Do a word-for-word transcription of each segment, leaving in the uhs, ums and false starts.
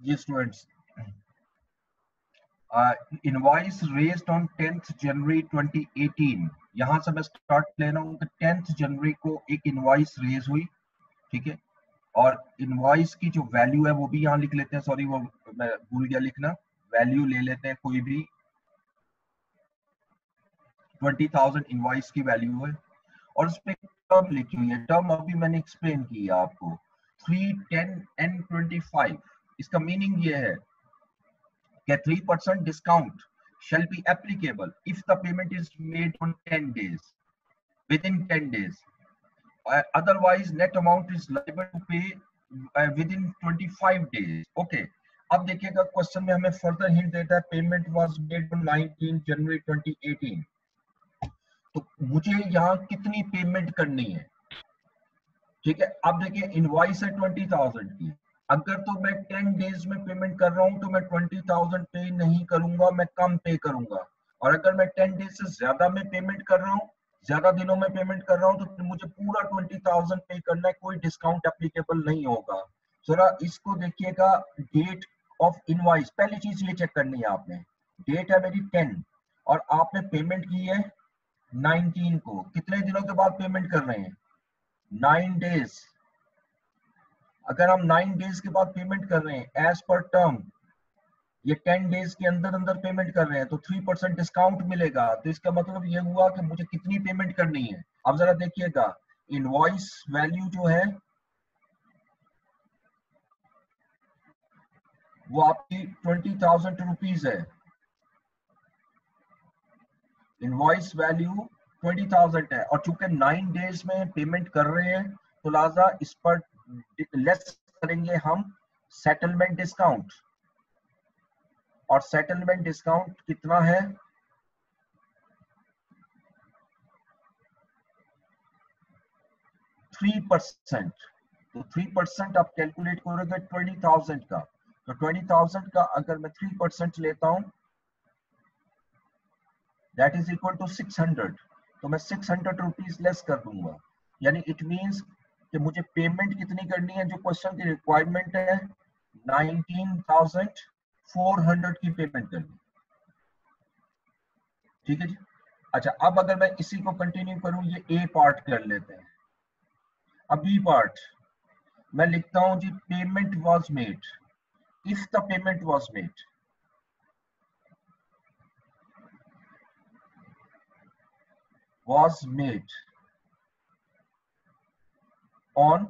ये students, invoice raised on tenth January twenty eighteen, यहाँ से मैं स्टार्ट ले रहा हूँ कि टेंथ जनवरी को एक इनवॉइस रेज हुई, ठीक है। और इनवॉइस की जो वैल्यू है वो भी यहाँ लिख लेते हैं, सॉरी वो मैं भूल गया लिखना, वैल्यू ले लेते हैं कोई भी, ट्वेंटी थाउजेंड इनवॉइस की वैल्यू है। और उस पर टर्म लिखी हुई है, टर्म अभी मैंने एक्सप्लेन की है आपको, three ten and twenty five. इसका मीनिंग ये है कि three percent discount shall be applicable if the payment is made on ten days, within ten days. Uh, otherwise, net amount is liable to pay uh, within twenty-five days. Okay. अब देखिएगा question में हमें further hint देता है, payment was made on nineteen January twenty eighteen. तो मुझे यहाँ कितनी पेमेंट करनी है, ठीक है। अब देखिए इनवॉइस है ट्वेंटी थाउजेंड की, अगर तो मैं टेन डेज में पेमेंट कर रहा हूं तो मैं ट्वेंटी थाउजेंड पे नहीं करूंगा, मैं कम पे करूंगा। और अगर मैं टेन डेज से ज्यादा में पेमेंट कर रहा हूँ, ज्यादा दिनों में पेमेंट कर रहा हूँ, तो फिर मुझे पूरा ट्वेंटी थाउजेंड पे करना है, कोई डिस्काउंट एप्लीकेबल नहीं होगा। जरा इसको देखिएगा, डेट ऑफ इनवॉइस, पहली चीज ये चेक करनी है आपने, डेट है मेरी टेन और आपने पेमेंट की है नाइनटीन को, कितने दिनों के बाद पेमेंट कर रहे हैं, नाइन डेज। अगर हम नाइन डेज के बाद पेमेंट कर रहे हैं एज पर टर्म, ये टेन डेज के अंदर अंदर पेमेंट कर रहे हैं, तो थ्री परसेंट डिस्काउंट मिलेगा। तो इसका मतलब ये हुआ कि मुझे कितनी पेमेंट करनी है। अब जरा देखिएगा, इनवॉइस वैल्यू जो है वो आपकी ट्वेंटी थाउजेंड रुपीज है, इनवॉइस वैल्यू ट्वेंटी थाउजेंड है। और चूंकि नाइन डेज में पेमेंट कर रहे हैं तो लिहाजा इस पर लेस करेंगे हम सेटलमेंट डिस्काउंट। और सेटलमेंट डिस्काउंट कितना है, थ्री परसेंट। तो थ्री परसेंट आप कैलकुलेट करोगे ट्वेंटी थाउजेंड का, तो ट्वेंटी थाउजेंड का अगर मैं थ्री परसेंट लेता हूं that is equal to six hundred, तो मैं सिक्स हंड्रेड रुपीज लेस कर दूंगा। यानी इट मींस कि मुझे पेमेंट कितनी करनी है, जो क्वेश्चन की रिक्वायरमेंट है नाइनटीन थाउजेंड फोर हंड्रेड की पेमेंट करनी, ठीक है जी। अच्छा, अब अगर मैं इसी को कंटिन्यू करूं, ये ए पार्ट कर लेते हैं। अब बी पार्ट मैं लिखता हूं जी, payment was made, if the payment was made was made on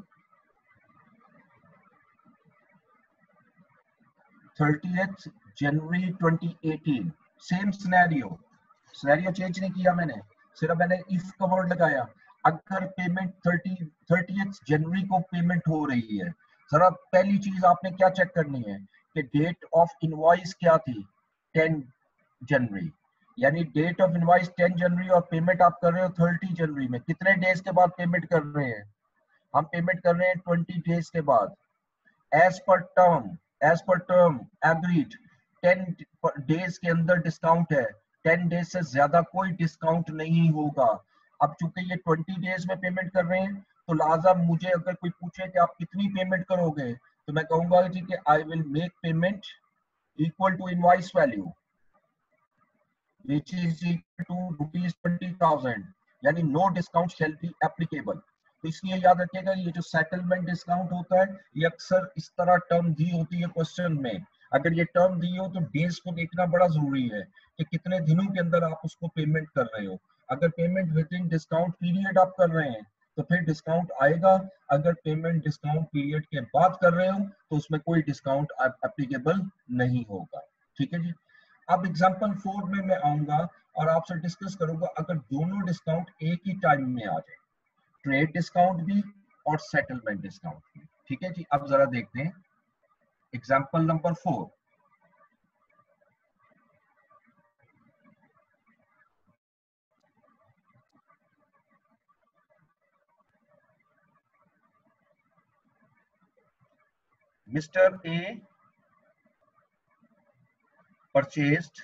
thirtieth January twenty eighteen. Same scenario, scenario change नहीं किया मैंने, सिर्फ मैंने इफ का वर्ड लगाया। अगर पेमेंट थर्टी थर्टियथ जनवरी को पेमेंट हो रही है, जरा पहली चीज आपने क्या चेक करनी है कि डेट ऑफ इनवॉइस क्या थी, टेन जनवरी। यानी date of invoice ten January और पेमेंट आप कर रहे हो थर्टी जनवरी में, कितने डेज के बाद पेमेंट कर रहे हैं, हम पेमेंट कर रहे हैं ट्वेंटी डेज के बाद। As per term, as per term agreed, ten days के अंदर डिस्काउंट है, टेन डेज से ज्यादा कोई डिस्काउंट नहीं होगा। अब चूंकि ये ट्वेंटी डेज में पेमेंट कर रहे हैं, तो लिहाजा मुझे अगर कोई पूछे कि आप कितनी पेमेंट करोगे, तो मैं कहूंगा जी कि I will make payment equal to invoice value which is equal to rupees twenty thousand, यानी no discount shall be applicable। तो इसलिए याद रखिएगा, ये जो सेटलमेंट डिस्काउंट होता है ये अक्सर इस तरह टर्म दी होती है क्वेश्चन में। अगर ये टर्म दी हो तो डेज को देखना बड़ा जरूरी है कि कितने दिनों के अंदर आप उसको पेमेंट कर रहे हो। अगर payment within discount period आप कर रहे हैं तो फिर डिस्काउंट आएगा, अगर पेमेंट डिस्काउंट पीरियड के बाद कर रहे हो तो उसमें कोई डिस्काउंट एप्लीकेबल नहीं होगा, ठीक है जी। अब एग्जांपल फोर में मैं आऊंगा और आपसे डिस्कस करूंगा अगर दोनों डिस्काउंट एक ही टाइम में आ जाए, ट्रेड डिस्काउंट भी और सेटलमेंट डिस्काउंट भी, ठीक है जी। अब जरा देखते हैं example number four. Mister A purchased,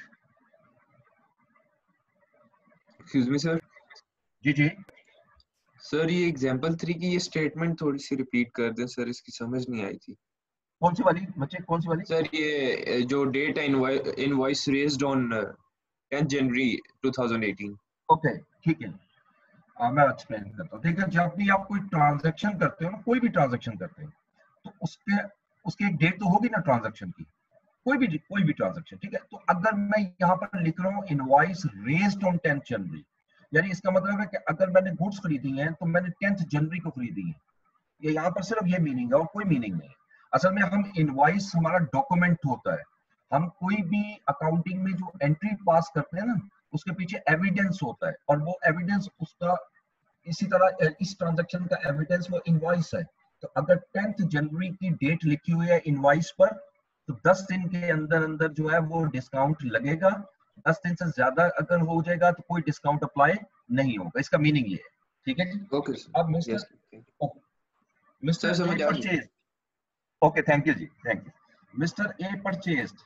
excuse me sir. जी जी सर ये एग्जांपल थ्री की ये स्टेटमेंट थोड़ी सी रिपीट कर दें सर, इसकी समझ नहीं आई थी। कौन सी वाली बच्चे, कौन सी वाली? सर ये जो डेट है invoice raised on tenth January two thousand eighteen. Okay ठीक है, आ, मैं एक्सप्लेन करता हूँ। देखिए जब भी आप कोई ट्रांजैक्शन करते हो ना, कोई भी ट्रांजैक्शन करते हो, तो उसके उसकी एक डेट तो होगी ना ट्रांजैक्शन की, कोई भी कोई भी ट्रांजैक्शन, ठीक है। तो अगर मैं यहाँ पर लिख रहा हूँ invoice raised on tenth January, यानी इसका मतलब है कि अगर मैंने गुड्स खरीदी हैं तो मैंने टेंथ जनवरी को खरीदी है। ये यहाँ पर सिर्फ ये मीनिंग है और कोई मीनिंग नहीं है। असल में हम इनवॉइस हमारा डॉक्यूमेंट होता है, हम कोई भी अकाउंटिंग में जो एंट्री पास करते हैं ना, उसके पीछे एविडेंस होता है, और वो एविडेंस उसका इसी तरह इस ट्रांजैक्शन का एविडेंस वो इनवॉइस है। तो अगर टेंथ जनवरी की डेट लिखी हुई है इनवॉइस पर, तो दस दिन के अंदर अंदर जो है वो डिस्काउंट लगेगा। दस दिन से ज्यादा अगर हो जाएगा तो कोई डिस्काउंट अप्लाई नहीं होगा। इसका मीनिंग ये है, ठीक है जी। ओके अब sir, mister yes sir, mister A समझ आ गई। परचेज, ओके थैंक यू जी, thank you. Mister A purchased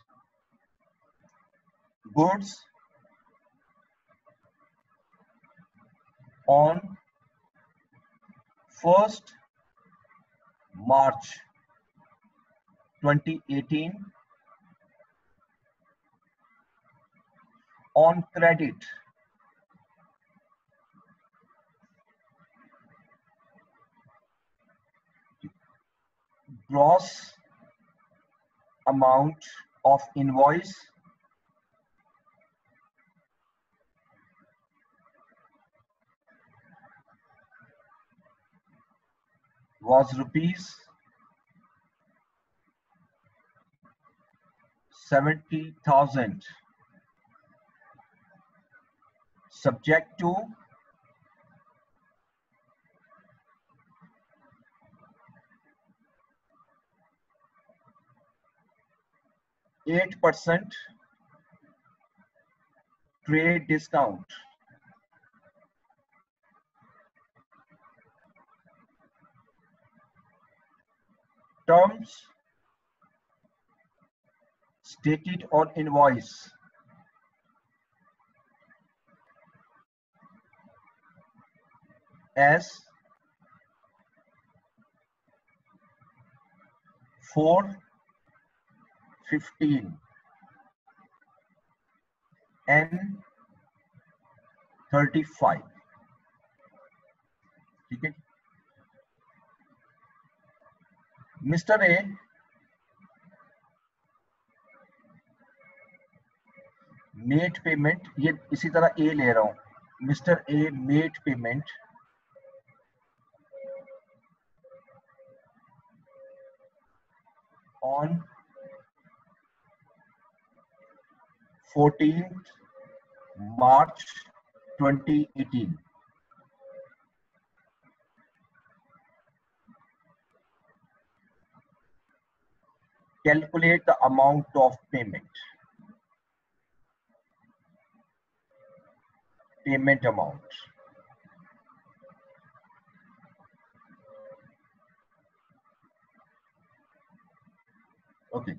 goods on first March twenty eighteen on credit gross amount of invoice was rupees seventy thousand, subject to eight percent trade discount terms stated on invoice as four fifteen and thirty-five, ठीक है। Mister A made payment, ये इसी तरह ए ले रहा हूं, mister A made payment on fourteenth March twenty eighteen. Calculate the amount of payment. Payment amount. Okay.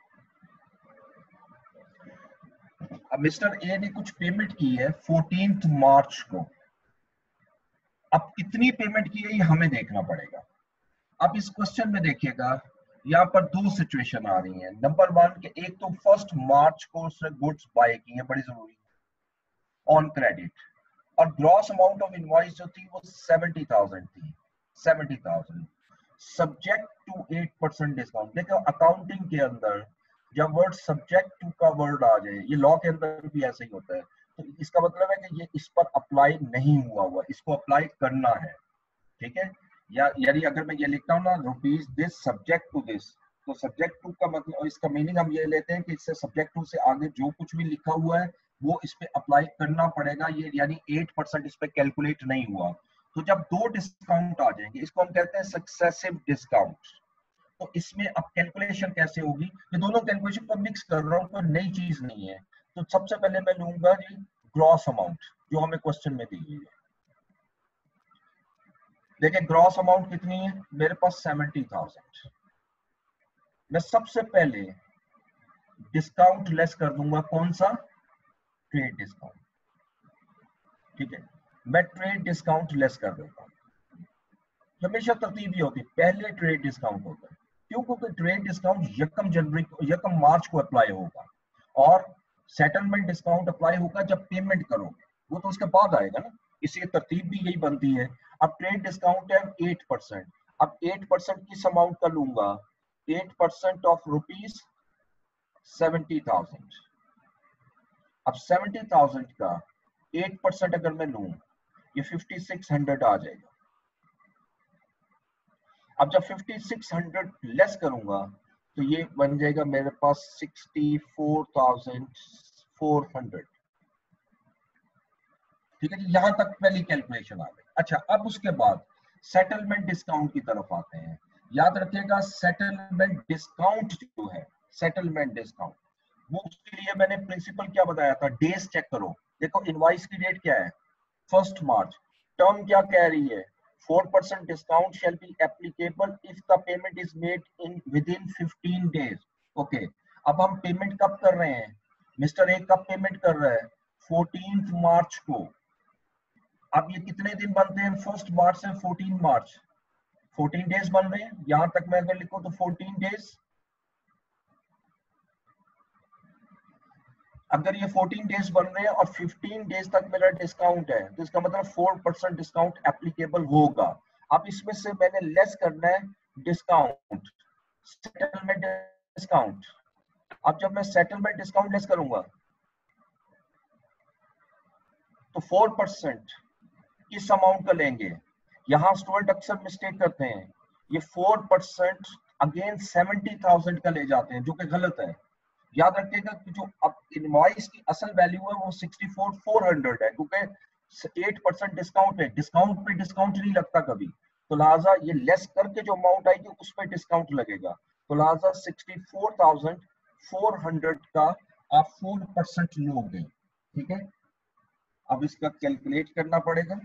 अब mister A ने कुछ पेमेंट की है फोर्टीन्थ मार्च को। अब कितनी पेमेंट की है ये हमें देखना पड़ेगा। अब इस क्वेश्चन में देखिएगा, यहाँ पर दो सिचुएशन आ रही हैं। नंबर वन के एक तो फर्स्ट मार्च को उसने गुड्स बाय की है, बड़ी जरूरी ऑन क्रेडिट, और ग्रॉस अमाउंट ऑफ इनवॉइस जो थी वो सेवेंटी थाउजेंड थी, seventy thousand subject to eight percent discount. देखो अकाउंटिंग के अंदर जब वर्ड सब्जेक्ट टू का वर्ड आ जाए, ये लॉ के अंदर भी ऐसे ही होता है, तो इसका मतलब है कि ये इस पर अप्लाई नहीं हुआ हुआ, इसको अप्लाई करना है, ठीक है। या यानी अगर मैं ये लिखता हूँ ना rupees this subject to this, तो सब्जेक्ट टू का मतलब, इसका मीनिंग हम ये लेते हैं कि इससे सब्जेक्ट टू से आगे जो कुछ भी लिखा हुआ है वो इस पे अप्लाई करना पड़ेगा। ये यानी एट परसेंट इस पे कैलकुलेट नहीं हुआ। तो जब दो डिस्काउंट आ जाएंगे, इसको हम कहते हैं सक्सेसिव डिस्काउंट। तो इसमें अब कैलकुलेशन कैसे होगी, ये दोनों कैलकुलेशन को मिक्स कर रहा हूँ, कोई नई चीज नहीं है। तो सबसे पहले मैं लूंगा जी ग्रॉस अमाउंट जो हमें क्वेश्चन में दी हुई है। देखिए ग्रॉस अमाउंट कितनी है मेरे पास, सेवेंटी थाउजेंड। मैं सबसे पहले डिस्काउंट लेस कर दूंगा, कौन सा, ट्रेड डिस्काउंट, ठीक है। मैं ट्रेड डिस्काउंट लेस कर देता हूं। हमेशा तरतीब ये होती है, पहले ट्रेड डिस्काउंट होता है, क्यों? क्योंकि ट्रेड डिस्काउंट यकम जनवरी यकम मार्च को अप्लाई होगा और सेटलमेंट डिस्काउंट अप्लाई होगा जब पेमेंट करोगे, वो तो उसके बाद आएगा ना, इसलिए तरतीब भी यही बनती है। अब ट्रेड डिस्काउंट है एट परसेंट, अब एट परसेंट किस अमाउंट का लूंगा? Eight percent of rupees seventy thousand. अब सेवेंटी थाउजेंड का एट परसेंट अगर मैं लूं, ये फिफ्टी सिक्स हंड्रेड आ जाएगा। अब जब फिफ्टी सिक्स हंड्रेड लेस करूंगा तो ये बन जाएगा मेरे पास sixty four thousand four hundred. ठीक है जी, यहां तक पहली कैलकुलेशन आ गई। अच्छा, अब उसके बाद सेटलमेंट डिस्काउंट की तरफ आते हैं। याद रखिएगा सेटलमेंट डिस्काउंट जो है, सेटलमेंट डिस्काउंट, वो उसके लिए मैंने प्रिंसिपल क्या बताया था? डेज चेक करो। देखो इनवॉइस की डेट क्या है? First March. टर्म क्या कह रही है? Four percent discount shall be applicable if the payment is made in within fifteen days. Okay okay. अब हम पेमेंट कब कर रहे हैं? मिस्टर ए कब पेमेंट कर रहा है? फोर्टीन मार्च को। अब ये कितने दिन बनते हैं? फर्स्ट मार्च से फोर्टीन मार्च, फोर्टीन डेज बन रहे हैं। यहां तक मैं अगर लिखूं तो फोर्टीन डेज। अगर ये फोर्टीन डेज बन रहे हैं और फिफ्टीन डेज तक मेरा डिस्काउंट है, तो इसका मतलब फोर परसेंट डिस्काउंट एप्लीकेबल होगा। अब इसमें से मैंने लेस करना है डिस्काउंट, सेटलमेंट डिस्काउंट। अब जब मैं सेटलमेंट डिस्काउंट लेस करूंगा तो फोर परसेंट किस अमाउंट का लेंगे? यहां स्टूडेंट अक्सर मिस्टेक करते हैं, ये four percent again seventy thousand का ले जाते हैं, जो कि गलत है। याद रखिएगा कि जो अब इनवॉइस की असल वैल्यू है वो सिक्सटी फोर फोर हंड्रेड है, क्योंकि एट परसेंट डिस्काउंट है, डिस्काउंट पे डिस्काउंट नहीं लगता कभी, तो लिहाजा ये लेस करके जो अमाउंट आएगी उस पर डिस्काउंट लगेगा। तो लिहाजा sixty four thousand four hundred का आप फोर परसेंट लोगे। ठीक है, अब इसका कैलकुलेट करना पड़ेगा।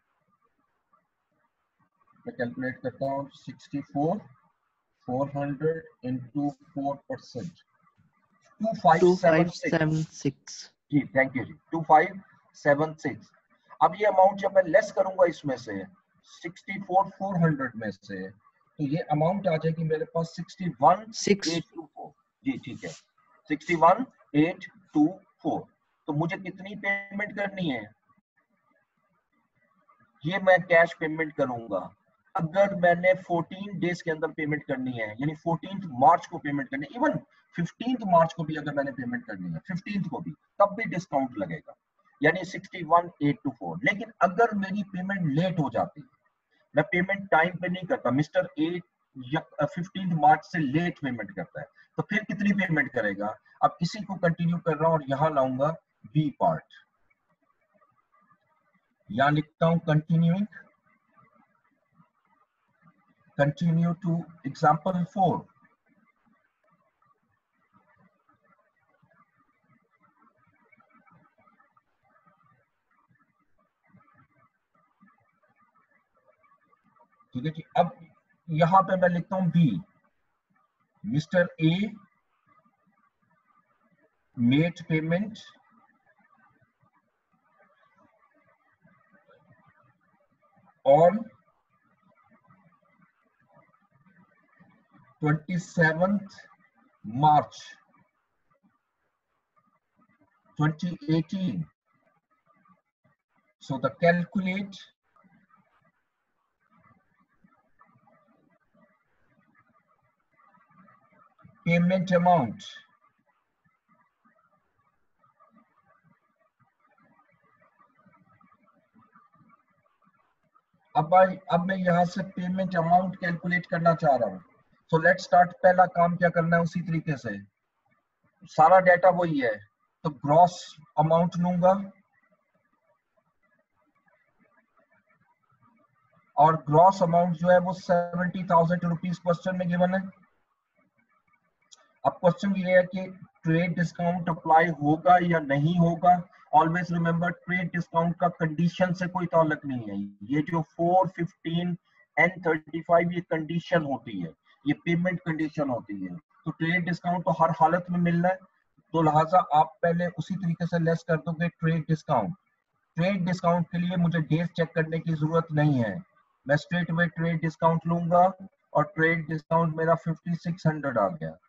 मैं कैलकुलेट करता हूँ, sixty four four hundred into four percent, two five seven six. जी थैंक यू जी, टू फाइव सेवन सिक्स। अब ये अमाउंट जब मैं लेस करूंगा इसमें से सिक्सटी फोर फोर हंड्रेड में से, तो ये अमाउंट आ जाएगी मेरे पास sixty one eight two four. जी ठीक है, sixty one eight two four. तो मुझे कितनी पेमेंट करनी है? ये मैं कैश पेमेंट करूंगा। अगर मैंने फोर्टीन डेज के अंदर पेमेंट करनी है, यानी फोर्टीन मार्च को पेमेंट करनी है, इवन फिफ्टीन मार्च को भी अगर मैंने पेमेंट करनी है, फिफ्टीन को भी, तब भी डिस्काउंट लगेगा, यानी sixty one eight two four. लेकिन अगर मेरी पेमेंट लेट हो जाती है, मैं पेमेंट टाइम पे नहीं करता, मिस्टर ए फिफ्टीन मार्च से लेट पेमेंट करता है, तो फिर कितनी पेमेंट करेगा? अब इसी को कंटिन्यू कर रहा हूं और यहां लाऊंगा बी पार्ट। यहां लिखता हूं continuing, continue to example four. ठीक है जी, अब यहां पे मैं लिखता हूं B, mister A made payment on twenty-seventh March twenty eighteen. So the calculate payment amount अब अब मैं यहां से पेमेंट अमाउंट कैलकुलेट करना चाह रहा हूं। So let's start. पहला काम क्या करना है, उसी तरीके से सारा डाटा वही है, तो ग्रॉस अमाउंट लूंगा और ग्रॉस अमाउंट जो है वो सेवेंटी थाउजेंड रुपीज क्वेश्चन में गिवन है। अब क्वेश्चन ये है कि ट्रेड डिस्काउंट अप्लाई होगा या नहीं होगा। ऑलवेज रिमेंबर, ट्रेड डिस्काउंट का कंडीशन से कोई ताल्लुक नहीं है। ये जो four fifteen and thirty five ये कंडीशन होती है, ये पेमेंट कंडीशन होती है। तो ट्रेड डिस्काउंट तो हर हालत में मिलना है, तो लिहाजा आप पहले उसी तरीके से लेस कर दोगे ट्रेड डिस्काउंट। ट्रेड डिस्काउंट के लिए मुझे डेज चेक करने की जरूरत नहीं है, मैं स्ट्रेट अवे ट्रेड डिस्काउंट लूंगा और ट्रेड डिस्काउंट मेरा फिफ्टी सिक्स हंड्रेड आ गया।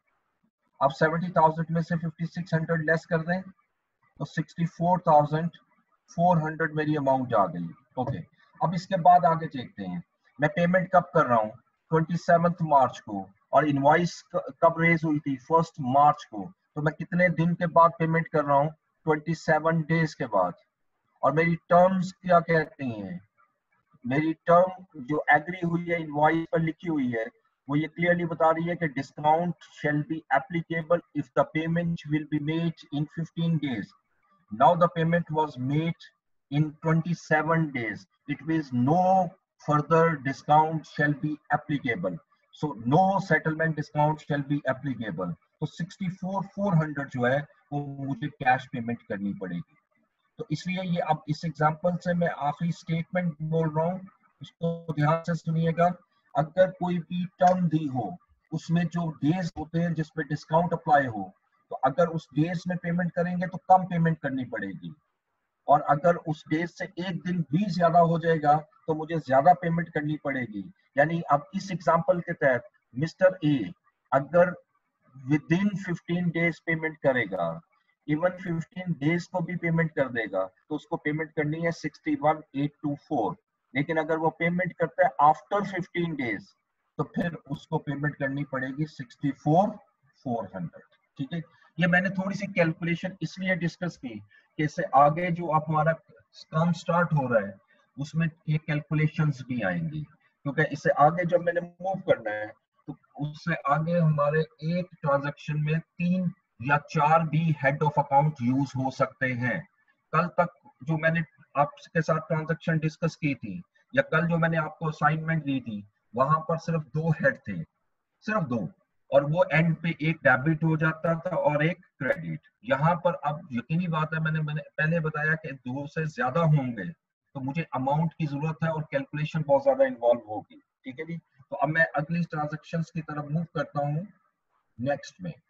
अब सेवेंटी थाउजेंड में से फिफ्टी सिक्स हंड्रेड लेस कर दें तो sixty four thousand four hundred मेरी अमाउंट आ गई। ओके, अब इसके बाद आगे देखते हैं मैं पेमेंट कब कर रहा हूँ, ट्वेंटी सेवंथ मार्च को, और इनवॉइस कब रेज हुई थी, फर्स्ट मार्च को। तो मैं कितने दिन के बाद पेमेंट कर रहा हूँ, ट्वेंटी सेवन डेज के बाद। और मेरी टर्म्स क्या कहती हैं, मेरी टर्म जो एग्री हुई है इनवॉइस पर लिखी हुई है वो ये क्लियरली बता रही है कि discount shall be applicable if the payment will be made in fifteen days. Now the payment was made in twenty seven days, it means no further discount shall be applicable, so no settlement discount shall be applicable। तो sixty four four hundred जो है वो मुझे cash payment करनी पड़ेगी। तो इसलिए ये अब इस एग्जांपल से मैं आखिरी स्टेटमेंट बोल रहा हूँ, उसको ध्यान से सुनिएगा। अगर कोई भी टर्म दी हो उसमें जो डेज होते हैं जिसपे डिस्काउंट अप्लाई हो, तो अगर उस डेज में पेमेंट करेंगे तो कम पेमेंट करनी पड़ेगी, और अगर उस डेज से एक दिन भी ज्यादा हो जाएगा तो मुझे ज्यादा पेमेंट करनी पड़ेगी। यानी अब इस एग्जांपल के तहत मिस्टर ए अगर within fifteen days payment करेगा, इवन फिफ्टीन डेज को भी पेमेंट कर देगा, तो उसको पेमेंट करनी है sixty one eight two four. लेकिन अगर वो पेमेंट करता है आफ्टर फिफ्टीन डेज तो फिर उसको पेमेंट करनी पड़ेगी सिक्सटी फोर फोर हंड्रेड। ठीक है, ये मैंने थोड़ी सी कैलकुलेशन इसलिए डिस्कस की कि इससे आगे जो आप हमारा काम स्टार्ट हो रहा है उसमें ये कैलकुलेशंस भी आएंगी, क्योंकि इससे आगे जब मैंने मूव करना है तो उससे आगे हमारे एक ट्रांजैक्शन में तीन या चार भी हेड ऑफ अकाउंट यूज हो सकते हैं। कल तक जो मैंने आपके साथ ट्रांजैक्शन डिस्कस की थी या कल जो मैंने आपको असाइनमेंट दी थी वहां पर सिर्फ दो हेड थे, सिर्फ दो, और वो एंड पे एक डेबिट हो जाता था और एक क्रेडिट। यहाँ पर अब यकीनी बात है, मैंने मैंने पहले बताया कि दो से ज्यादा होंगे तो मुझे अमाउंट की जरूरत है और कैलकुलेशन बहुत ज्यादा इन्वॉल्व होगी। ठीक है जी, तो अब मैं अगली ट्रांजेक्शन्स की तरफ मूव करता हूँ। नेक्स्ट में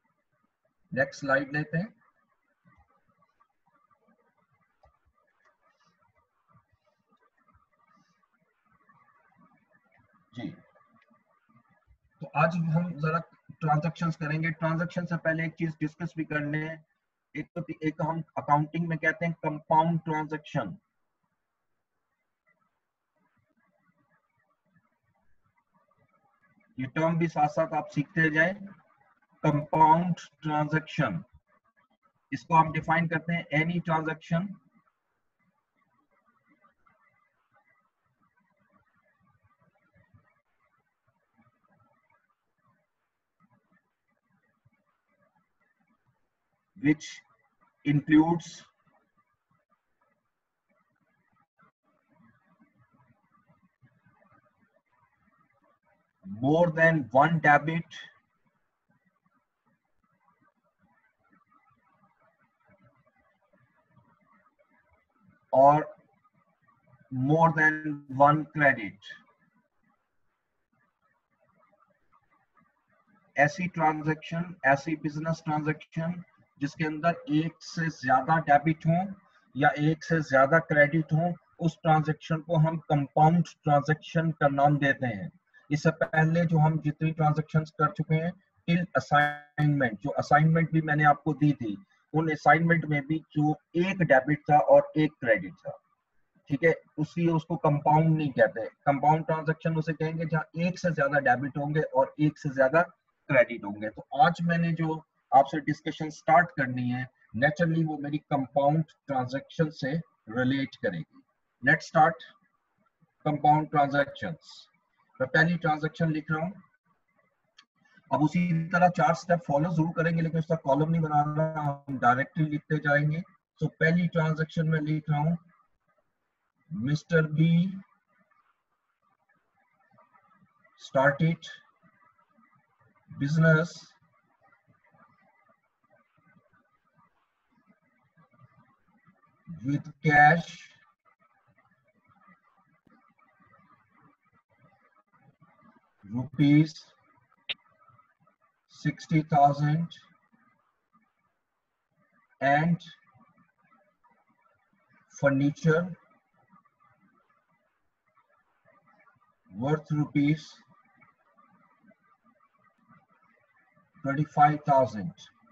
नेक्स्ट स्लाइड लेते हैं जी। तो आज हम जरा ट्रांजैक्शंस करेंगे। ट्रांजैक्शन से पहले एक चीज डिस्कस भी करने हैं, एक तो एक हम अकाउंटिंग में कहते हैं कंपाउंड ट्रांजैक्शन। ये टर्म भी साथ साथ आप सीखते जाएं। कंपाउंड ट्रांजैक्शन, इसको हम डिफाइन करते हैं any transaction which includes more than one debit or more than one credit। ऐसी ट्रांजैक्शन, ऐसी बिजनेस ट्रांजैक्शन जिसके अंदर एक से ज्यादा डेबिट हो या एक से ज्यादा क्रेडिट हो, उस ट्रांजैक्शन को हम कंपाउंड ट्रांजैक्शन का नाम देते हैं। इससे पहले जो हम जितनी ट्रांजैक्शंस कर चुके हैं टिल असाइनमेंट, जो असाइनमेंट भी मैंने आपको दी थी, उन असाइनमेंट में भी जो एक डेबिट था और एक क्रेडिट था, ठीक है, उसी उसको कंपाउंड नहीं कहते। कंपाउंड ट्रांजैक्शन उसे कहेंगे जहां एक से ज्यादा डेबिट होंगे और एक से ज्यादा क्रेडिट होंगे। तो आज मैंने जो आपसे डिस्कशन स्टार्ट करनी है नेचुरली वो मेरी कंपाउंड ट्रांजैक्शन से रिलेट करेगी। Let's start compound transactions. मैं पहली ट्रांजैक्शन लिख रहा हूं। अब उसी तरह चार स्टेप फॉलो जरूर करेंगे लेकिन उसका कॉलम नहीं बना रहा, हम डायरेक्टली लिखते जाएंगे। तो पहली ट्रांजैक्शन में लिख रहा हूं Mister B started business with cash rupees sixty thousand and furniture worth rupees twenty five thousand.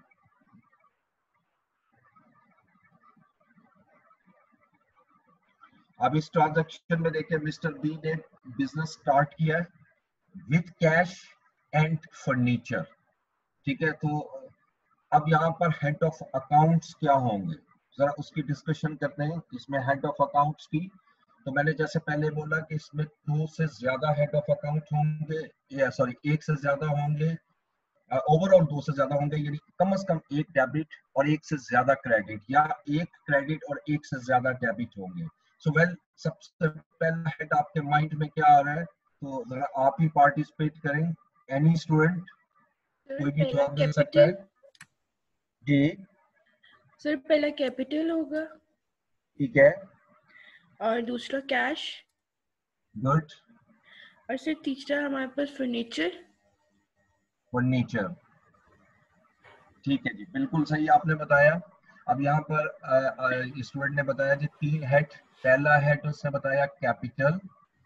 अब इस ट्रांजैक्शन में देखिए मिस्टर बी ने बिजनेस स्टार्ट किया विथ कैश एंड फर्नीचर, ठीक है। तो अब यहाँ पर हेड ऑफ अकाउंट्स क्या होंगे, जरा उसकी डिस्कशन करते हैं। इसमें हेड ऑफ अकाउंट्स की, तो मैंने जैसे पहले बोला कि इसमें दो से ज्यादा हेड ऑफ अकाउंट होंगे, या सॉरी एक से ज्यादा होंगे, ओवरऑल दो से ज्यादा होंगे, यानी कम से कम एक डेबिट और एक से ज्यादा क्रेडिट, या एक क्रेडिट और एक से ज्यादा डेबिट होंगे। सो so, वेल well, सबसे पहला हेड आपके माइंड में क्या आ रहा है, तो जरा आप ही पार्टिसिपेट करें। एनी स्टूडेंट कोई भी जवाब दे सकता है जी। सर पहला कैपिटल होगा, ठीक है, और दूसरा कैश, गुड, और सर तीसरा हमारे पास फर्नीचर। फर्नीचर, ठीक है जी, बिल्कुल सही आपने बताया। अब यहाँ पर स्टूडेंट ने बताया जी तीन हेड, पहला हेड उसने बताया कैपिटल,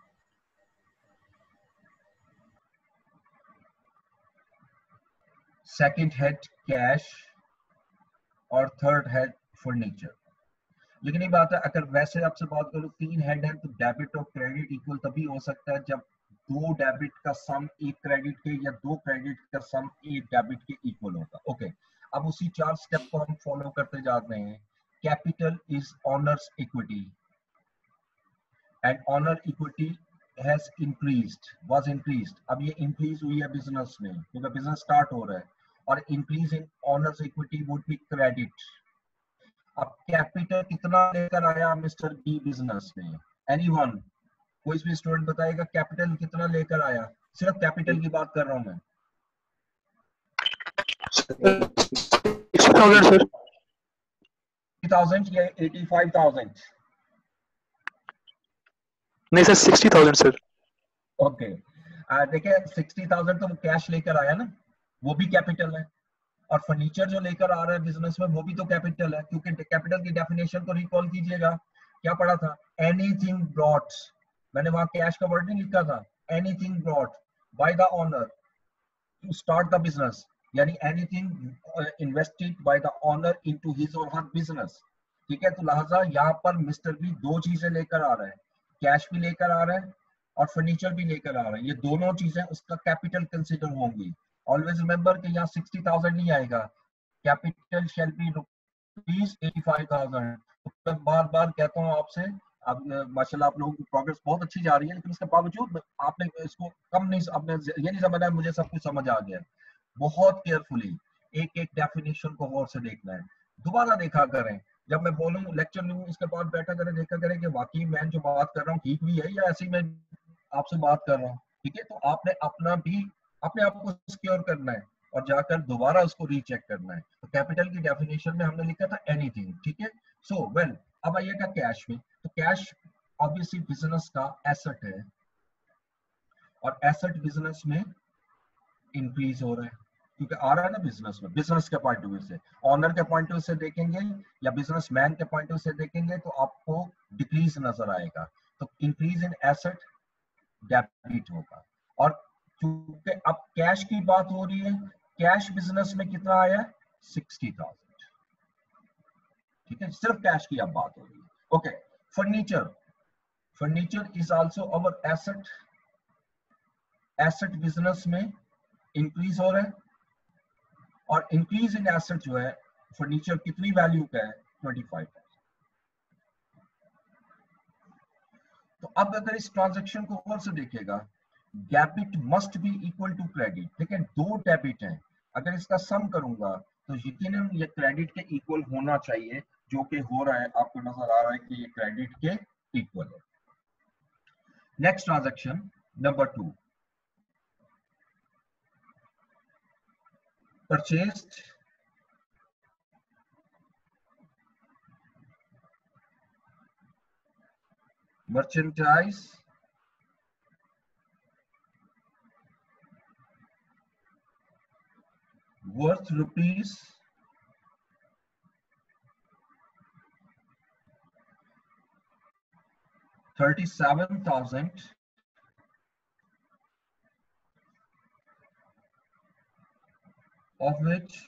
सेकंड हेड कैश, और थर्ड हेड फर्नीचर। लेकिन ये बात है, अगर वैसे आपसे बात करूं तीन हेड है तो डेबिट और क्रेडिट इक्वल तभी हो सकता है जब दो डेबिट का सम एक क्रेडिट के, या दो क्रेडिट का सम एक डेबिट के इक्वल होगा। ओके, अब उसी चार स्टेप को हम फॉलो करते जाते हैं। Capital is owner's equity and owner equity has increased, was increased. अब ये इंक्रीज हुई है बिजनेस में क्योंकि बिजनेस स्टार्ट हो रहा है, और increase in owner's equity would be credit. अब कैपिटल कितना लेकर आया मिस्टर बी बिजनेस में, एनीवन, कोई भी स्टूडेंट बताएगा कैपिटल कितना लेकर आया? सिर्फ कैपिटल की बात कर रहा हूं मैं। Sixty thousand sir. Sixty thousand या एटी फाइव थाउजेंड? नहीं sir, sixty thousand sir. Okay, देखिए सिक्सटी थाउजेंड तो कैश लेकर आया ना, वो भी कैपिटल है। और फर्नीचर जो लेकर आ रहा है बिजनेस में वो भी तो कैपिटल है, क्योंकि कैपिटल की डेफिनेशन को रिकॉल कीजिएगा, क्या पढ़ा था? एनीथिंग ब्रॉट, मैंने वहां कैश का वर्ड नहीं लिखा था, anything brought by the owner to start the business, यानी anything invested by the owner into his or her business, ठीक है। तो लिहाजा यहाँ पर मिस्टर बी दो चीजें लेकर आ रहा है, कैश भी लेकर आ रहा है और फर्नीचर भी लेकर आ रहा है, ये दोनों चीजें उसका कैपिटल कंसिडर होंगी। ऑलवेज रिमेंबर कि यहाँ सिक्सटी थाउजेंड नहीं आएगा, capital shall be rupees eighty five thousand. तो मैं बार बार कहता हूँ आपसे, अब माशाल्लाह आप लोगों की प्रोग्रेस बहुत अच्छी जा रही है, लेकिन उसके बावजूद आपने इसको कम नहीं, आपने ये नहीं समझना मुझे सब कुछ समझ आ गया। बहुत केयरफुली एक एक डेफिनेशन को गौर से देखना है, दोबारा देखा करें। जब मैं बोलूँ लेक्चर लूँ उसके बाद बैठा करें, देखा करें कि वाकई मैं जो बात कर रहा हूँ ठीक भी है या ऐसे ही मैं आपसे बात कर रहा हूँ, ठीक है। तो आपने अपना भी अपने आप को सिक्योर करना है और जाकर दोबारा उसको रीचेक करना है। तो कैपिटल की डेफिनेशन में हमने लिखा था एनीथिंग, ठीक है। सो वेल, अब आइएगा कैश में। तो कैश ऑब्वियसली बिजनेस का एसेट है, और एसेट बिजनेस में इंक्रीज हो रहा है क्योंकि आ रहा है ना बिजनेस में। बिजनेस के पॉइंट ऑफ व्यू से, ऑनर के पॉइंट ऑफ व्यू से देखेंगे या बिजनेसमैन के पॉइंट ऑफ व्यू से देखेंगे तो आपको डिक्रीज नजर आएगा। तो इंक्रीज इन एसेट डेबिट होगा। और क्योंकि अब कैश की बात हो रही है, कैश बिजनेस में कितना आया? सिक्सटी थाउजेंड, ठीक है, सिर्फ कैश की अब बात हो रही है। Okay, furniture, furniture is also our asset, asset business में इंक्रीज हो रहा है, और इंक्रीज इन एसेट जो है फर्नीचर कितनी वैल्यू का है? Twenty five thousand. तो अब अगर इस ट्रांजैक्शन को और से देखेगा, debit must be equal to credit, ठीक है, दो डेबिट हैं, अगर इसका सम करूंगा तो यकीनन ये क्रेडिट के इक्वल होना चाहिए, जो कि हो रहा है, आपको नजर आ रहा है कि ये क्रेडिट के इक्वल है। Next transaction number two, purchased merchandise worth rupees thirty-seven thousand of which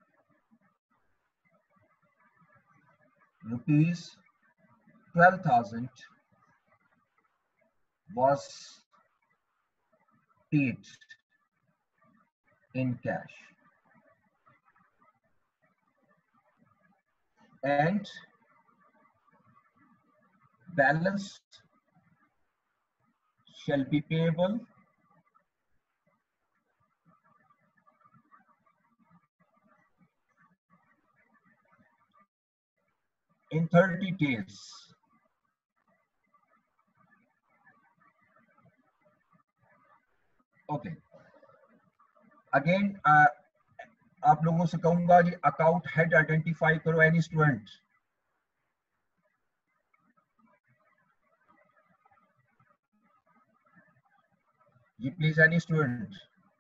rupees twelve thousand was paid in cash, and balance shall be payable in thirty days. Okay again आप लोगों से कहूंगा कि account head identify करो any student. जी please any student.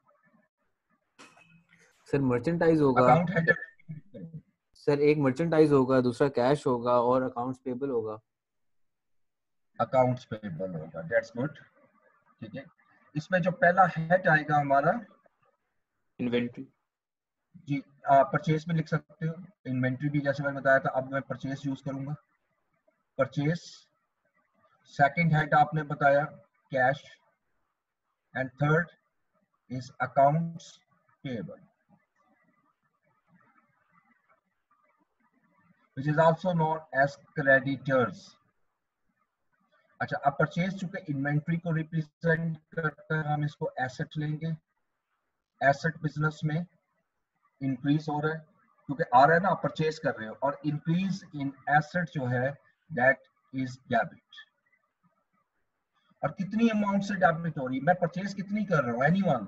Sir merchandise होगा. Account head sir एक merchandise होगा, दूसरा कैश होगा और अकाउंट्स पेबल होगा. अकाउंट्स पेबल होगा. That's good. ठीक है, इसमें जो पहला हेड आएगा हमारा इन्वेंट्री. जी परचेज में लिख सकते हो. इन्वेंट्री भी जैसे मैंने बताया था, अब मैं परचेज यूज करूंगा. परचेज. सेकंड हेड आपने बताया cash, and third is accounts payable, which is also known as creditors. अच्छा, अब परचेज चूंकि इन्वेंट्री को रिप्रेजेंट करता है, हम इसको एसेट लेंगे. एसेट बिजनेस में इंक्रीज हो रहा है क्योंकि आ रहा है ना, आप परचेज कर रहे हो, और इंक्रीज इन एसेट जो है दैट इज डेबिट. और कितनी अमाउंट से डेबिट हो रही है? मैं परचेज कितनी कर रहा हूँ? Anyone?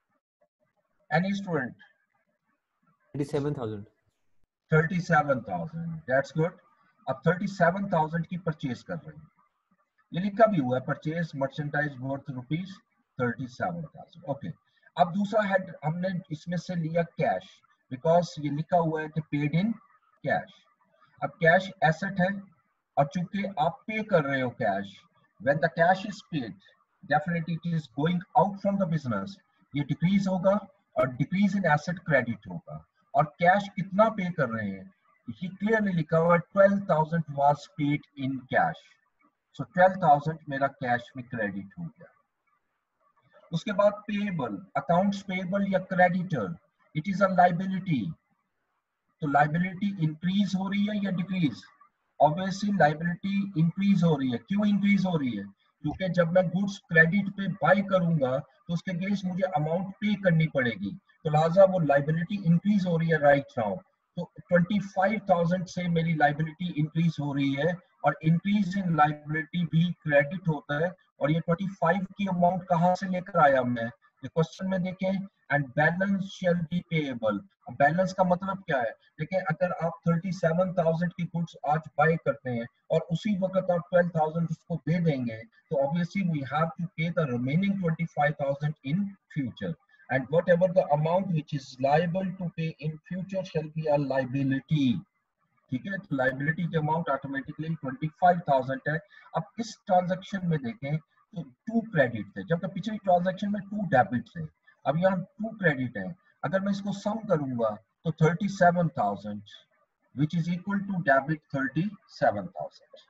Any student? Thirty seven thousand. Thirty seven thousand. That's good. अब थर्टी सेवन थाउजेंड की परचेज कर रहे हैं. ये लिखा भी हुआ है, purchase merchandise worth rupees thirty seven thousand. Okay, अब दूसरा हेड हमने इसमें से लिया कैश, बिकॉज ये लिखा हुआ है कि पेड इन कैश. अब कैश एसेट है, और चूंकि आप पे कर रहे हो cash, when the cash is paid definitely it is going out from the business. ये डिक्रीज होगा, और डिक्रीज इन एसेट क्रेडिट होगा. और कैश कितना पे कर रहे हैं? ये क्लियरली लिखा हुआ है twelve thousand was paid in cash. So twelve thousand मेरा कैश में क्रेडिट हो गया. उसके बाद पेएबल, अकाउंट्स पेएबल या creditor, it is a liability. तो लायबिलिटी इंक्रीज हो रही है या डिक्रीज? ऑब्वियसली लायबिलिटी इंक्रीज हो रही है. क्यों इंक्रीज हो रही है? क्योंकि जब मैं गुड्स क्रेडिट पे बाय करूंगा तो उसके अगेंस्ट मुझे अमाउंट पे करनी पड़ेगी, तो लिहाजा वो लायबिलिटी इंक्रीज हो रही है राइट नाउ. तो ट्वेंटी फाइव थाउजेंड से मेरी लायबिलिटी इंक्रीज हो रही है, और इंक्रीज इन लायबिलिटी भी क्रेडिट होता है. और ये ट्वेंटी फाइव की अमाउंट कहाँ से लेकर आया मैं? ये क्वेश्चन में देखें, and balance shall be payable. Balance का मतलब क्या है? देखिए, अगर आप थर्टी सेवन थाउजेंड की गुड्स आज बाय करते हैं और उसी वक्त आप ट्वेल्व थाउजेंड उसको दे देंगे, तो obviously we have to pay the remaining twenty five thousand in future. And whatever the amount which is liable to pay in future shall be a liability. ठीक है, तो लाइबिलिटी की amount automatically twenty five thousand है. अब इस transaction में देखें तो टू क्रेडिट थे, जबकि पिछली ट्रांजैक्शन में टू डेबिट थे. अब यहाँ टू क्रेडिट है. अगर मैं इसको सम करूंगा तो thirty seven thousand which is equal to debit thirty seven thousand.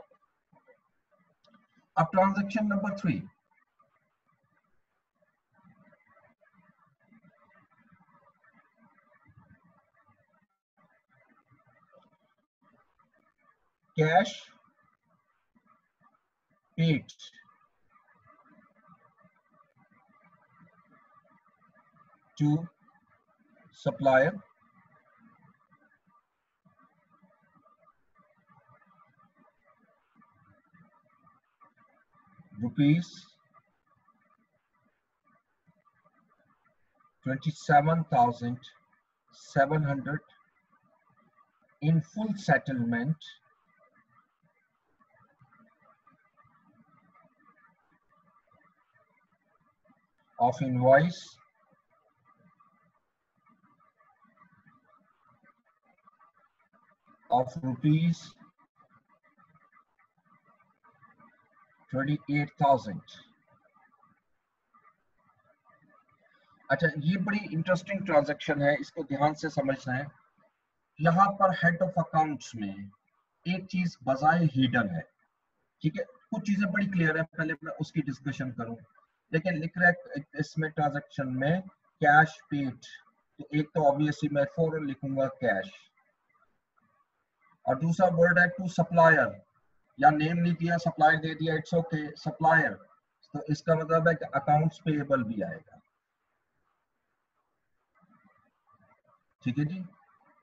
अब transaction number three. Cash paid to supplier rupees twenty-seven thousand seven hundred in full settlement of invoice of rupees twenty-eight thousand. अच्छा, ये बड़ी interesting transaction है, इसको ध्यान से समझना है। यहाँ पर हेड ऑफ अकाउंट्स में एक चीज बजाय हिडन है, ठीक है। कुछ चीजें बड़ी क्लियर है, पहले मैं उसकी डिस्कशन करूं। लेकिन लिख रहा है इसमें ट्रांजैक्शन में कैश पेड, तो एक तो ऑब्वियसली मैं फौरन लिखूंगा कैश, और दूसरा वर्ड है टू सप्लायर, या नेम नहीं दिया, सप्लायर दे दिया, इट्स ओके, सप्लायर, तो इसका मतलब है कि अकाउंट्स पेएबल भी आएगा, ठीक है जी।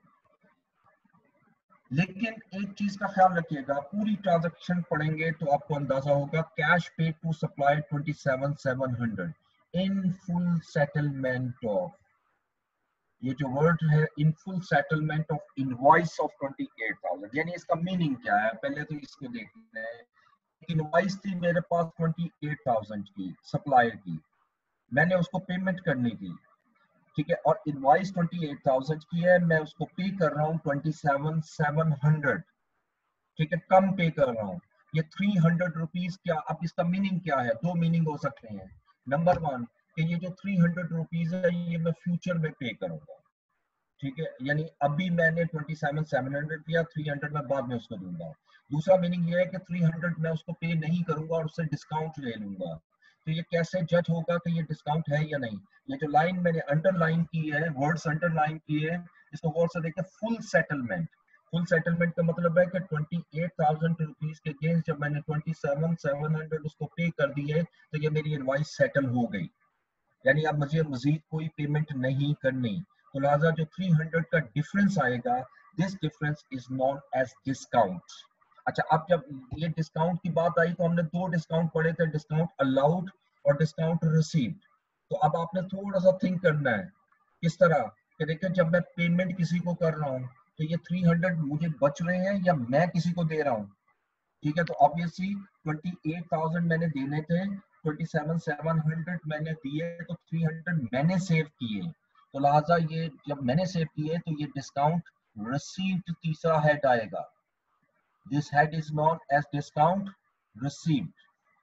लेकिन एक चीज का ख्याल रखिएगा, पूरी ट्रांजैक्शन पढ़ेंगे तो आपको अंदाजा होगा, cash paid to supplier twenty seven seven hundred in full settlement of, ये जो वर्ड है in full settlement of invoice of twenty eight thousand, यानी इसका मीनिंग क्या है, पहले तो इसको देखते हैं। इनवॉइस थी मेरे पास ट्वेंटी एट थाउजेंड की सप्लायर की, मैंने उसको पेमेंट करनी थी, ठीक है, और इनवॉइस ट्वेंटी एट थाउजेंड की है, मैं उसको पे कर रहा हूँ ट्वेंटी सेवन सेवन हंड्रेड, ठीक है, कम पे कर रहा हूँ, ये थ्री हंड्रेड रुपीज क्या, अब इसका मीनिंग क्या है, दो मीनिंग हो सकते हैं। नंबर वन कि ये जो थ्री हंड्रेड रुपीज है ये मैं फ्यूचर में पे करूंगा, ठीक है, यानी अभी मैंने ट्वेंटी सेवन सेवन हंड्रेड दिया, थ्री हंड्रेड मैं बाद में उसको दूंगा। दूसरा मीनिंग ये है कि थ्री हंड्रेड मैं उसको पे नहीं करूंगा और उससे डिस्काउंट ले लूंगा। तो ये कैसे जज होगा कि ये डिस्काउंट है या नहीं, ये जो लाइन मैंने अंडरलाइन की है, वर्ड्स अंडरलाइन किए हैं, इसको गौर से देखिए, फुल सेटलमेंट। फुल सेटलमेंट का मतलब है कि ट्वेंटी एट थाउजेंड रुपीज के अगेंस्ट जब मैंने ट्वेंटी सेवन सेवन हंड्रेड उसको पे कर दिए तो ये मेरी इनवॉइस सेटल हो गई, यानी अब मुझे मजीद कोई पेमेंट नहीं करनी। तो लिहाजा जो थ्री हंड्रेड का डिफरेंस आएगा, this difference is known as discount. अच्छा, अब जब ये डिस्काउंट की बात आई तो हमने दो डिस्काउंट पढ़े थे, डिस्काउंट अलाउड और डिस्काउंट रिसीव्ड। तो अब आपने थोड़ा सा थिंक करना है, किस तरह कि देखिए, जब मैं पेमेंट किसी को कर रहा हूँ तो ये थ्री हंड्रेड मुझे बच रहे हैं या मैं किसी को दे रहा हूँ, ठीक है। तो ऑब्वियसली ट्वेंटी एट थाउजेंड मैंने देने थे, ट्वेंटी सेवन सेवन हंड्रेड मैंने दिए, तो थ्री हंड्रेड मैंने सेव किए, तो लिहाजा ये जब मैंने सेव किए तो ये डिस्काउंट रिसीव्ड तीसरा हेड आएगा, this head is known as discount received.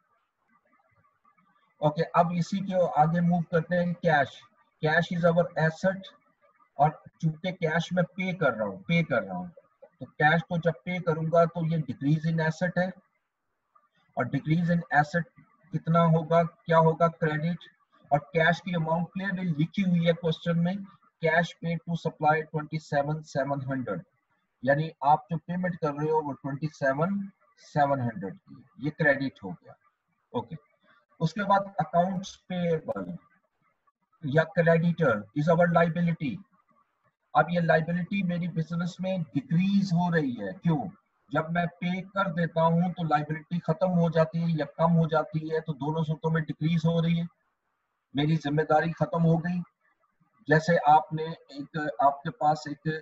Okay, अब इसी के आगे मूव करते हैं, cash. Cash is our asset, और चूंकि कैश में पे कर रहा हूँ पे कर रहा हूँ तो कैश को जब पे करूंगा तो ये डिक्रीज इन एसेट है, और डिक्रीज इन एसेट कितना होगा, क्या होगा, क्रेडिट। और कैश की अमाउंट क्लियरली लिखी हुई है क्वेश्चन में, cash pay to supply twenty seven seven hundred, यानी आप जो पेमेंट कर रहे हो वो ट्वेंटी सेवन सेवन हंड्रेड की, ये क्रेडिट हो गया। ओके, उसके बाद अकाउंट्स पेएबल या क्रेडिटर इज अवर लाइबिलिटी। अब ये लाइबिलिटी मेरी बिजनेस में डिक्रीज हो रही है, क्यों, जब मैं पे कर देता हूं तो लाइबिलिटी खत्म हो जाती है या कम हो जाती है, तो दोनों सूत्रों में डिक्रीज हो रही है, मेरी जिम्मेदारी खत्म हो गई। जैसे आपने एक, आपके पास एक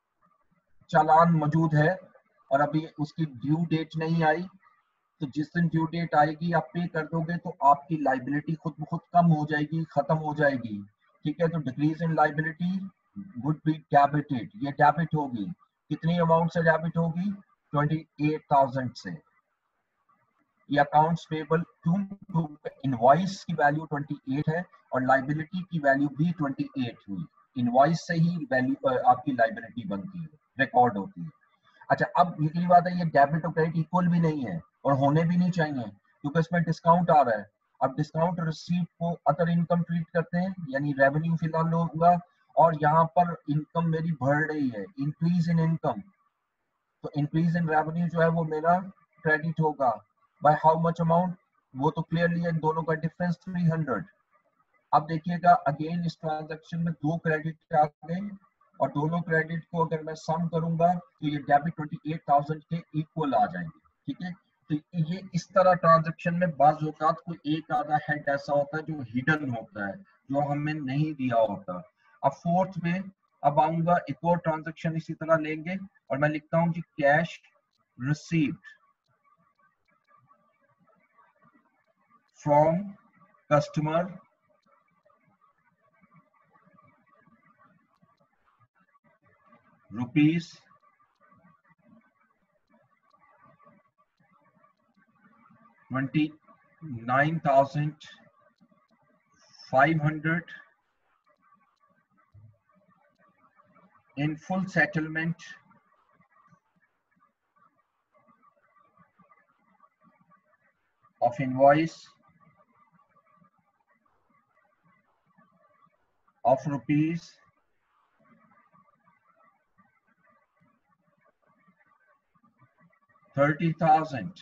चालान मौजूद है और अभी उसकी ड्यू डेट नहीं आई, तो जिस दिन ड्यू डेट आएगी आप पे कर दोगे तो आपकी लाइबिलिटी खुद ब खुद कम हो जाएगी, खत्म हो जाएगी, ठीक है। तो decrease in liability would be debited, ये डेबिट होगी, कितनी अमाउंट से डेबिट होगी, ट्वेंटी एट थाउजेंड से। ये अकाउंट्स पेबल टू इनवॉइस की वैल्यू ट्वेंटी एट है और लाइबिलिटी की वैल्यू भी ट्वेंटी एट हुई, इनवॉइस से ही वैल्यू आपकी लाइबिलिटी बनती है, रिकॉर्ड होती है। अच्छा, अब ये बात है, ये डेबिट और क्रेडिट इक्वल भी नहीं है और होने भी नहीं चाहिए, क्योंकि इसमें डिस्काउंट आ रहा है। अब डिस्काउंट रिसीट को अदर इनकम ट्रीट करते हैं, यानी रेवेन्यू फिलहाल होगा, और यहाँ पर इनकम मेरी बढ़ रही है, इंक्रीज इन इनकम, तो इंक्रीज इन रेवेन्यू जो है वो मेरा क्रेडिट होगा, बाय हाउ मच अमाउंट, वो तो क्लियरली है, इन दोनों का डिफरेंस थ्री हंड्रेड। अब देखिएगा अगेन इस ट्रांजैक्शन में दो क्रेडिट आ गए, और दोनों क्रेडिट को अगर मैं सम करूंगा तो ये डेबिट ट्वेंटी एट थाउजेंड के इक्वल आ जाएंगे, ठीक है। तो ये इस तरह ट्रांजैक्शन में बाज़ औक़ात कोई एक आधा हेड ऐसा होता है जो हिडन होता है, जो हमें नहीं दिया होता। अब फोर्थ में अब आऊंगा, एक और ट्रांजैक्शन इसी तरह लेंगे और मैं लिखता हूं जी cash received from customer rupees twenty nine thousand five hundred in full settlement of invoice of rupees thirty thousand.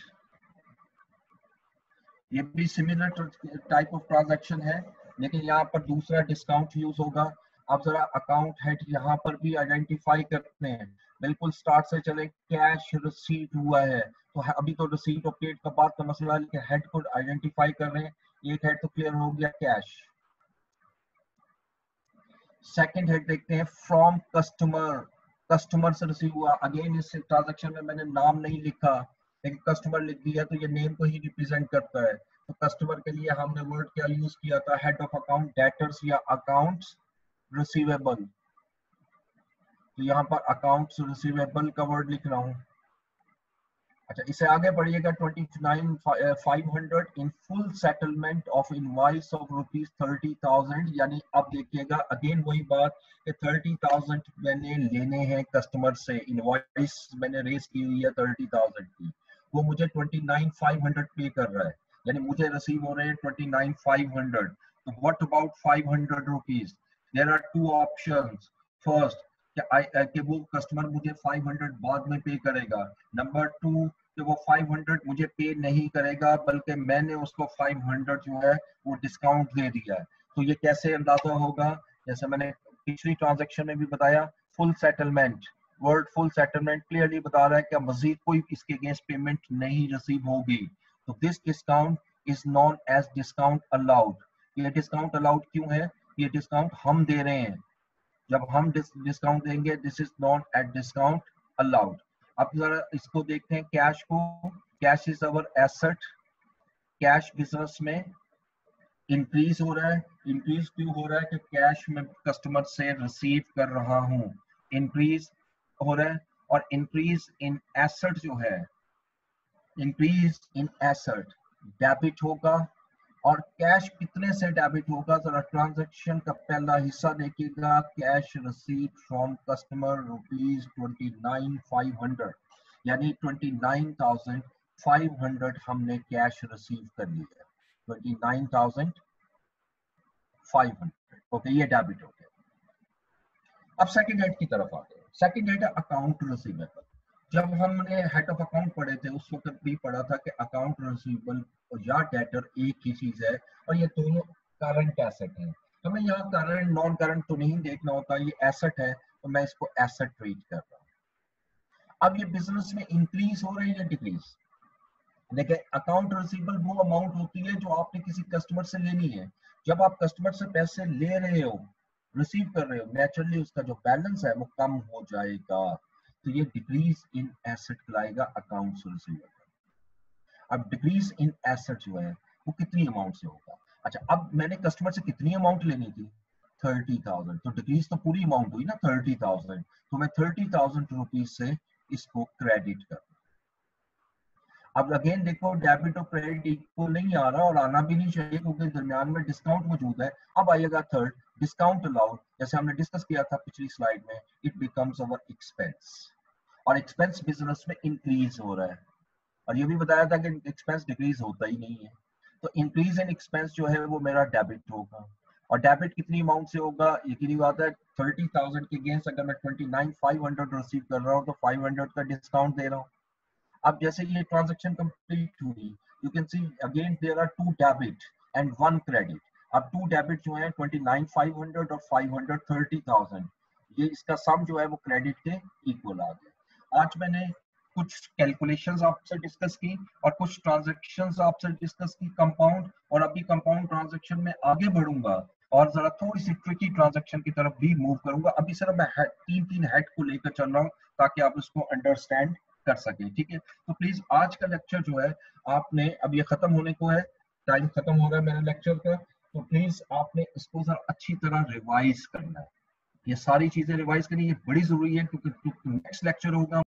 ये भी सिमिलर टाइप ऑफ ट्रांजैक्शन है, लेकिन यहाँ पर दूसरा डिस्काउंट यूज होगा। आप जरा अकाउंट हेड यहाँ पर भी आइडेंटिफाई करते हैं, बिल्कुल स्टार्ट से चले कैश रिसीट हुआ है, तो अभी तो रिसीट और पेड का बात का मसला, लेकिन हेड को आइडेंटिफाई कर रहे हैं। एक हेड तो क्लियर हो गया कैश। सेकंड हेड देखते हैं फ्रॉम कस्टमर, कस्टमर से रिसीव हुआ। अगेन इस ट्रांजैक्शन में मैंने नाम नहीं लिखा, लेकिन कस्टमर लिख दिया तो ये नेम को ही रिप्रेजेंट करता है। तो कस्टमर के लिए हमने वर्ड क्या यूज किया था, हेड ऑफ अकाउंट डेटर्स या अकाउंट्स रिसीवेबल। तो यहाँ पर अकाउंट्स रिसीवेबल का वर्ड लिख रहा हूँ। अच्छा, इसे आगे पढ़िएगा। Twenty nine five hundred in full settlement of invoice of rupees thirty thousand. यानी अब देखिएगा अगेन वही बात कि थर्टी थाउजेंड मैंने लेने हैं कस्टमर से, इनवॉइस मैंने रेज की हुई है थर्टी थाउजेंड की, वो मुझे ट्वेंटी नाइन फाइव हंड्रेड पे कर रहा है, यानी मुझे रिसीव हो रहे हैं ट्वेंटी नाइन फाइव हंड्रेड। तो what about five hundred rupees? There are two options. First कि वो कस्टमर मुझे फाइव हंड्रेड बाद में पे करेगा। नंबर टू कि वो फाइव हंड्रेड मुझे पे नहीं करेगा, बल्कि मैंने उसको फाइव हंड्रेड जो है वो डिस्काउंट दे दिया है। तो ये कैसे अंदाजा होगा? जैसे मैंने पिछली ट्रांजैक्शन में भी बताया, full settlement, word full settlement clearly बता रहा है कि मजीद कोई इसके अगेंस्ट पेमेंट नहीं रिसीव होगी। तो this discount is known as discount allowed. ये डिस्काउंट अलाउड क्यों है? ये डिस्काउंट हम दे रहे हैं। जब हम डिस्काउंट देंगे, this is known at discount allowed. अब जरा इसको देखते हैं कैश को। Cash is our asset. Cash business में इंक्रीज हो रहा है। इंक्रीज क्यों हो रहा है? कि कैश में कस्टमर से रिसीव कर रहा हूं, इंक्रीज हो रहा है। और इंक्रीज इन एसेट जो है, इंक्रीज इन एसेट डेबिट होगा। और कैश कितने से डेबिट होगा? जरा ट्रांजैक्शन का पहला हिस्सा देखिएगा, cash receipt from customer rupees twenty nine five hundred, यानी twenty nine thousand five hundred हमने कैश रिसीव कर लिया है, twenty nine thousand five hundred. Okay, ये डेबिट हो गया। अब सेकंड हेड की तरफ आते हैं। सेकंड हेड है अकाउंट रिसीवेबल। जब हमने हेड ऑफ अकाउंट पढ़े थे उस वक्त भी पढ़ा था कि अकाउंट रिसीवेबल या डेटर एक ही चीज है, और ये दोनों करंट एसेट है। हमें यहाँ करंट नॉन करंट तो नहीं देखना होता, ये एसेट है तो मैं इसको एसेट ट्रीट कर रहा हूँ। अब ये बिजनेस में इंक्रीज हो रही है डिक्रीज? देखिए, अकाउंट रिसीवेबल वो अमाउंट होती है जो आपने किसी कस्टमर से लेनी है। जब आप कस्टमर से पैसे ले रहे हो, रिसीव कर रहे हो, नेचुरली उसका जो बैलेंस है वो कम हो जाएगा, तो ये डिक्रीज इन एसेट कहलाएगा अकाउंट्स रिसीवेबल। अब डिक्रीज इन एसेट जो है वो कितनी अमाउंट से होगा? अच्छा, अब मैंने कस्टमर से कितनी अमाउंट लेनी थी? Thirty thousand. तो डिक्रीज तो पूरी अमाउंट हुई ना, थर्टी थाउजेंड। तो मैं थर्टी थाउजेंड रुपीज से इसको क्रेडिट कर। अब अगेन देखो, डेबिट और क्रेडिट इक्वल नहीं आ रहा, और आना भी नहीं चाहिए क्योंकि दरमियान में डिस्काउंट मौजूद है। अब आएगा थर्ड, डिस्काउंट अलाउड। जैसे हमने डिस्कस किया था पिछली स्लाइड में, इट बिकम्स अवर एक्सपेंस, और एक्सपेंस बिजनेस में इंक्रीज हो रहा है। और ये भी बताया था कि एक्सपेंस डिक्रीज होता ही नहीं है, तो इंक्रीज इन एक्सपेंस जो है वो मेरा डेबिट होगा। और डेबिट कितनी अमाउंट से होगा? यकीनी बात है, थर्टी थाउजेंड के अगेंस्ट अगर मैं twenty nine five hundred receive कर रहा हूँ तो फाइव हंड्रेड का डिस्काउंट दे रहा हूँ। अब जैसे ये ट्रांजैक्शन कंप्लीट हुई, you can see again there are two debit and one credit. अब टू डेबिट जो है ट्वेंटी नाइन फाइव हंड्रेड और फाइव हंड्रेड थर्टी थाउजेंड, ये इसका सम जो है वो क्रेडिट के इक्वल आ गया। आज मैंने कुछ कैलकुलेशंस आपसे डिस्कस की और कुछ ट्रांजैक्शंस आपसे डिस्कस की कंपाउंड, और अभी कंपाउंड ट्रांजैक्शन में आगे बढ़ूंगा और जरा थोड़ी सी ट्रिकी ट्रांजैक्शन की तरफ भी मूव करूंगा। अभी सिर्फ मैं तीन तीन हेड को लेकर चल रहा हूँ ताकि आप इसको अंडरस्टैंड कर सकें, ठीक है? तो प्लीज आज का लेक्चर जो है आपने, अब ये खत्म होने को है, टाइम खत्म हो गया मेरे लेक्चर का, तो प्लीज आपने इसको जरा अच्छी तरह रिवाइज करना है। ये सारी चीजें रिवाइज करनी ये बड़ी जरूरी है, क्योंकि नेक्स्ट लेक्चर होगा